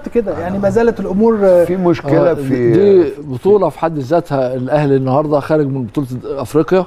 بالظبط كده. يعني ما زالت الامور في مشكله في دي بطوله في حد ذاتها. الاهلي النهارده خارج من بطوله افريقيا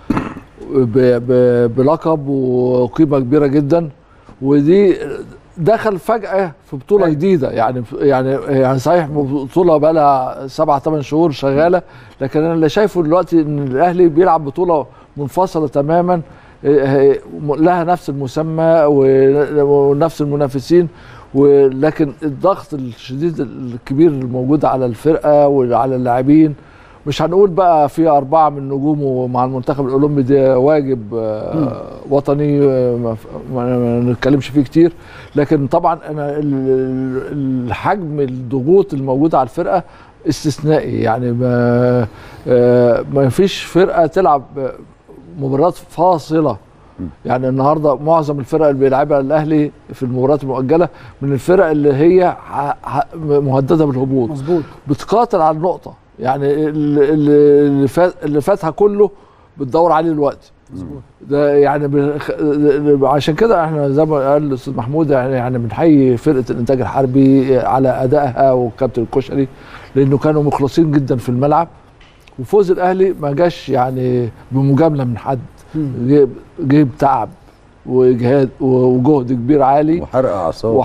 بلقب وقيمه كبيره جدا، ودي دخل فجاه في بطوله جديده. يعني صحيح بطوله بقى لها 7-8 شهور شغاله، لكن انا اللي شايفه دلوقتي ان الاهلي بيلعب بطوله منفصله تماما، لها نفس المسمى ونفس المنافسين، ولكن الضغط الشديد الكبير الموجود على الفرقه وعلى اللاعبين، مش هنقول بقى في 4 من نجومه مع المنتخب الاولمبي، ده واجب وطني ما نتكلمش فيه كتير، لكن طبعا انا الحجم الضغوط الموجوده على الفرقه استثنائي. يعني ما فيش فرقه تلعب مباريات فاصله. يعني النهارده معظم الفرق اللي بيلعبها الاهلي في المباريات المؤجله من الفرق اللي هي مهدده بالهبوط، مظبوط، بتقاتل على النقطه. يعني اللي فاتها كله بتدور عليه دلوقتي. مظبوط. ده يعني عشان كده احنا زي ما قال الاستاذ محمود يعني بنحيي فرقه الانتاج الحربي على ادائها والكابتن الكشري، لانه كانوا مخلصين جدا في الملعب. وفوز الاهلي ما جاش يعني بمجامله من حد، جيب تعب وجهاد وجهد كبير عالي وحرق اعصاب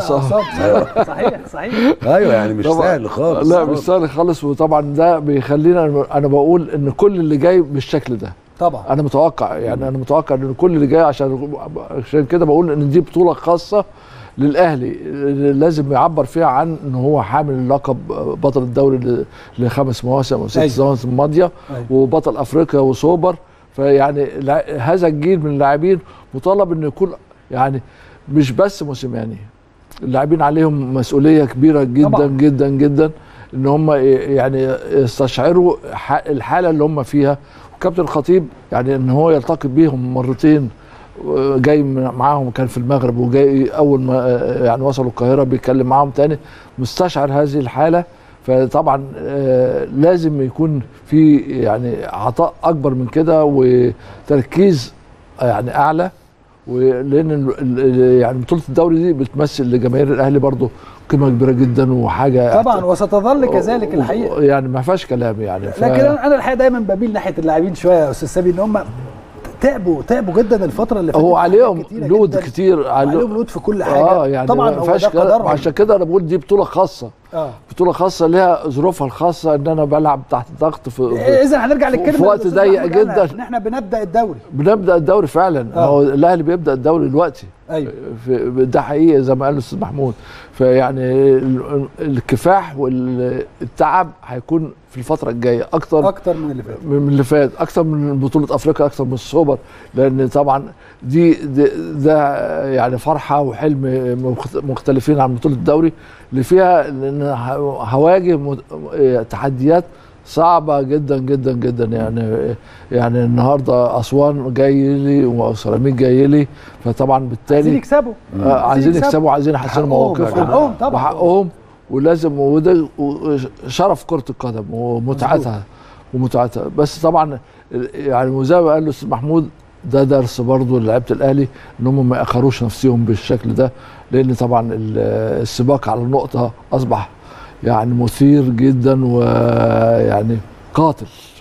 صحيح ايوه، يعني مش سهل خالص. لا مش سهل خالص. وطبعا ده بيخلينا انا بقول ان كل اللي جاي بالشكل ده طبعا انا متوقع، يعني انا متوقع ان كل اللي جاي عشان كده بقول ان دي بطوله خاصه للاهلي، لازم يعبر فيها عن ان هو حامل لقب بطل الدوري ل5 مواسم او 6 مواسم ماضيه، وبطل افريقيا وسوبر. فيعني هذا الجيل من اللاعبين مطالب انه يكون يعني مش بس موسيماني، اللاعبين عليهم مسؤوليه كبيره جدا طبعا. جدا جدا، ان هم يعني يستشعروا الحاله اللي هم فيها. وكابتن الخطيب يعني ان هو يلتقي بيهم مرتين، جاي معاهم كان في المغرب، وجاي اول ما يعني وصلوا القاهره بيتكلم معاهم تاني، مستشعر هذه الحاله. فطبعا لازم يكون في يعني عطاء اكبر من كده وتركيز يعني اعلى، ولان يعني بطوله الدوري دي بتمثل لجماهير الاهلي برضه قيمه كبيره جدا وحاجه طبعا، وستظل كذلك الحقيقه، يعني ما فيهاش كلام يعني. لكن انا الحقيقه دايما بميل ناحيه اللاعبين شويه يا استاذ سامي، ان هم تعبوا جدا الفتره اللي فاتت. هو عليهم لود كتير، عليهم لود في كل حاجه. يعني طبعا ما فيهاش كلام. عشان كده انا بقول دي بطوله خاصه، بطوله خاصه ليها ظروفها الخاصه، ان انا بلعب تحت ضغط اذا هنرجع للكلمه في وقت ضيق جدا، ان احنا بنبدا الدوري فعلا. هو الاهلي بيبدا الدوري دلوقتي. ايوه ده حقيقي زي ما قال الاستاذ محمود. فيعني الكفاح والتعب هيكون في الفتره الجايه اكتر من اللي فات، اكتر من بطوله افريقيا، اكتر من السوبر، لان طبعا ده يعني فرحه وحلم مختلفين عن بطوله الدوري اللي فيها ان هواجه تحديات صعبه جدا جدا جدا. يعني النندهارده اسوان جاي لي وسيراميك جاي لي، فطبعا بالتالي عايزين يكسبوا، عايزين يحسنوا مواقفهم وحقهم، ولازم. وده شرف كره القدم ومتعتها بس طبعا يعني زي ما قال الاستاذ محمود، ده درس برضه للاعيبه الاهلي ان هم ما ياخروش نفسهم بالشكل ده، لان طبعا السباق على النقطه اصبح يعني مثير جدا ويعني قاتل.